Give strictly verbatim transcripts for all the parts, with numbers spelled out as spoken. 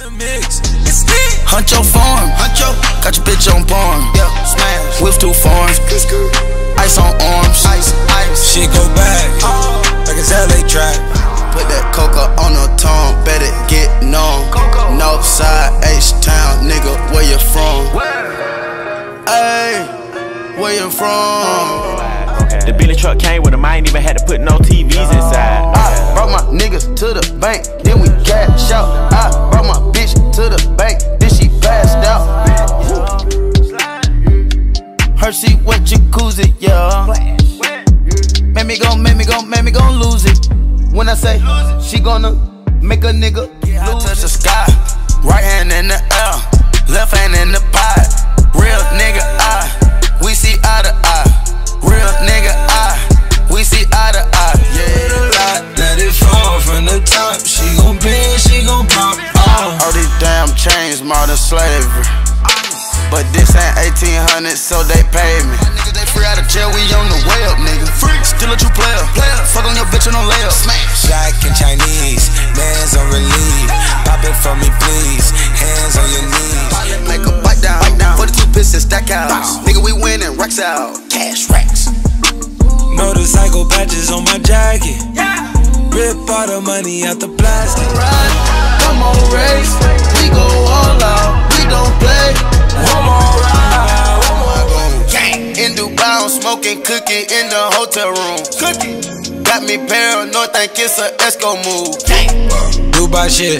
Hunt your farm, hunt your, got your bitch on porn. Yeah, smash. With two forms, ice on arms, ice, ice. Shit go back, like it's L A trap. Put that coca on her tongue, better get numb. Northside, H-Town, nigga, where you from? Ayy, where you from? The Billy truck came with him, I ain't even had to put no T Vs inside. I brought my nniggas to the bank, then we cash out. I brought my bitch to the bank, then she passed out. Her she wet jacuzzi, yeah. Make me gon', make me gon', make me gon' lose it. When I say she gonna make a nigga lose. Touch the sky, right hand in the air, left hand in the pot. Real nigga, I, we see eye to eye. Real nigga, I, we see eye to eye. Yeah, a lot, let it fall from the top. She gon' bend, she gon' pop off. All these damn chains, modern slavery. But this ain't eighteen hundred, so they pay me. Niggas, they free out of jail, we on the way up, nigga. Freak, still a true player. player. Fuck on your bitch and on layup. Smash. Black and Chinese, man's on relief. Pop it for me, please. Hands on your knees. Make a bite down, bite down. forty-two pistons, stack out. Nigga, we winning, racks out. Cash racks. Motorcycle patches on my jacket. Yeah. Rip all the money out the plastic. Right. Come on, race. We go all out. We don't play. One more ride, one more gang. In Dubai, I'm smoking cookie in the hotel room. Cookie got me paranoid, think it's a Esco move. Dubai shit,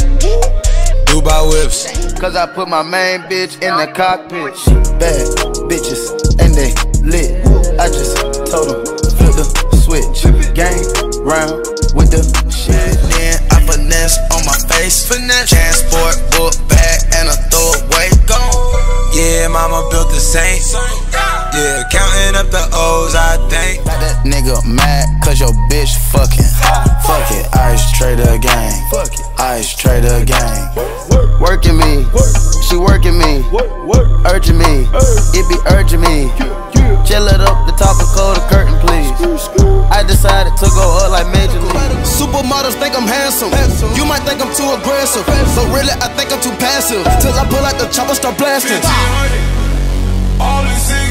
Dubai whips. Cause I put my main bitch in the cockpit. Bad bitches and they lit. I just told them flip the switch. Gang round with the shit. Then I finesse on my face. Finesse. Transport, book bag, and a throwaway gone. Yeah, mama built the Saint. Yeah, counting up the O's, I think. That nigga mad cause your bitch fucking. Fuck it, ice trader gang. Ice trader gang. Working me, she working me. Urging me, it be urging me. Chill it up, the top and close the curtain, please. I decided to go up like Major League. Supermodels think I'm handsome. You might think I'm too aggressive, but really I think I'm too passive. Till I pull out the chopper, start blasting. All this